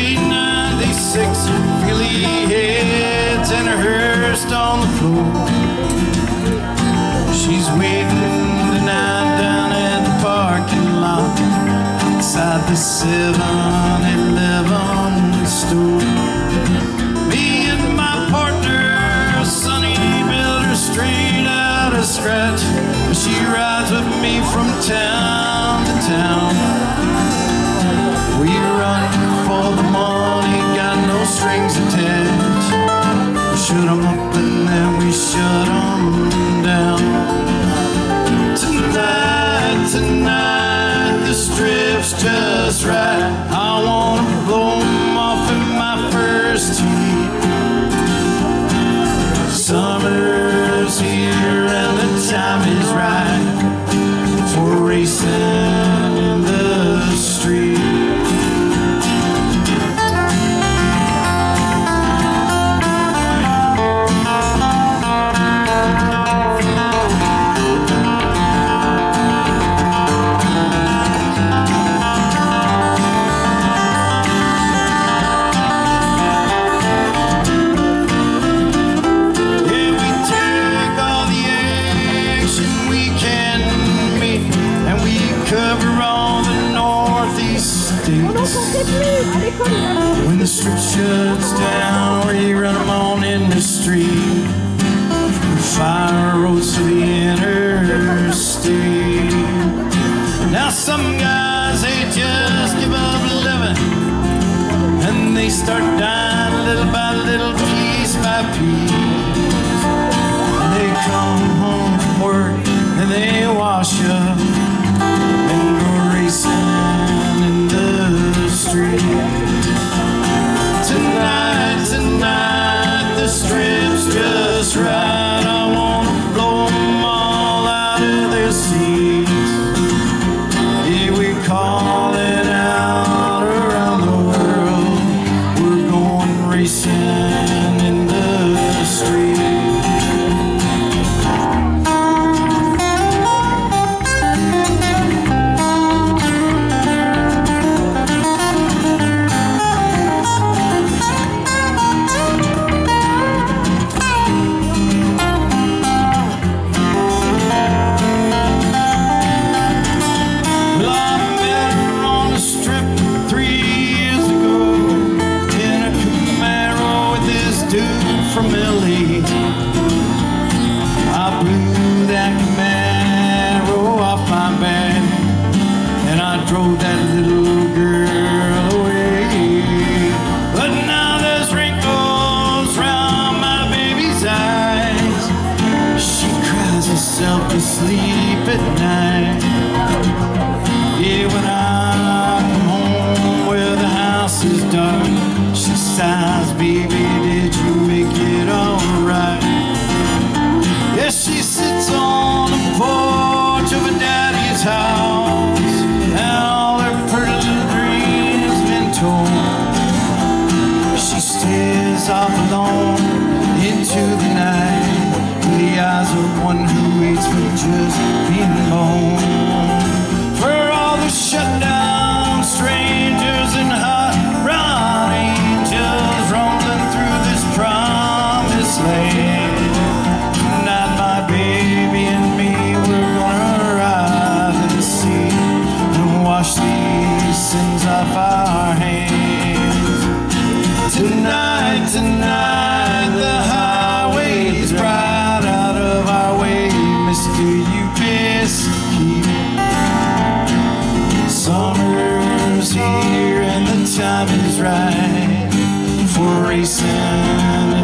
396 really heads and a hearse on the floor. She's waiting tonight down at the parking lot outside the 7-Eleven store. Me and my partner, Sonny, built her straight out of scratch. She rides with me from town to town. We run for the money, got no strings attached. We shoot 'em up and then we shut 'em down. Tonight, the strip's just right. I wanna blow 'em off in my first heat. Summer's here and the time is right for racing in the street. When the strip shuts down, we run 'em on in the street. Fire roads to the interstate. Now some guys, they just give up living, and they start dying little by little, piece by piece. And they come home from work and they wash up and go racing in the street. Tonight, the strip's just right. I wanna blow 'em all out of their seats. Yeah, we call it out around the world. We're going racing in the street. From LA, I blew that Camaro off my back, and I drove that little girl away. But now there's wrinkles round my baby's eyes. She cries herself to sleep at night. Yeah, when I come home where the house is dark, she sighs, baby, did you make it alright? Yes, she sits on the porch of her daddy's house, and all her pretty little dreams been torn. She stares off alone into the night with the eyes of one who waits for just being born. For all the shut down strangers and hot rod angels rolling through this promised land. Tonight, my baby and me, we're gonna ride in the sea and wash these sins off our hands. Tonight, the highway's right out of our way, Mr. UPS keep. Summer's here and the time is right for racing